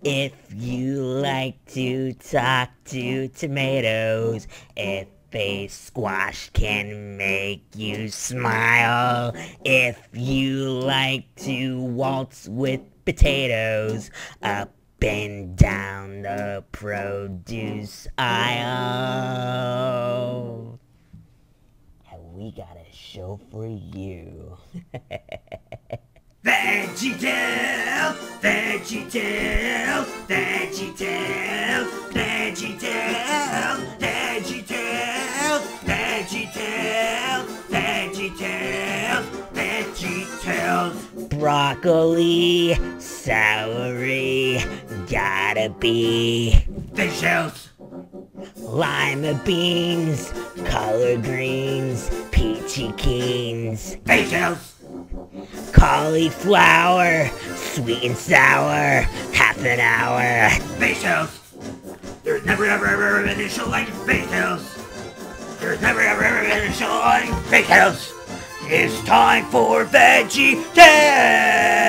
If you like to talk to tomatoes, if a squash can make you smile, if you like to waltz with potatoes, up and down the produce aisle, have we got a show for you. VeggieTales, VeggieTales, VeggieTales, VeggieTales, VeggieTales, VeggieTales, VeggieTales, VeggieTales. Broccoli, celery, gotta be VeggieTales. Lima beans, collard greens, peachy keens, VeggieTales. Cauliflower, sweet and sour, half an hour. VeggieTales. There's never ever been a show like VeggieTales. There's never ever been a show like VeggieTales. It's time for VeggieTales.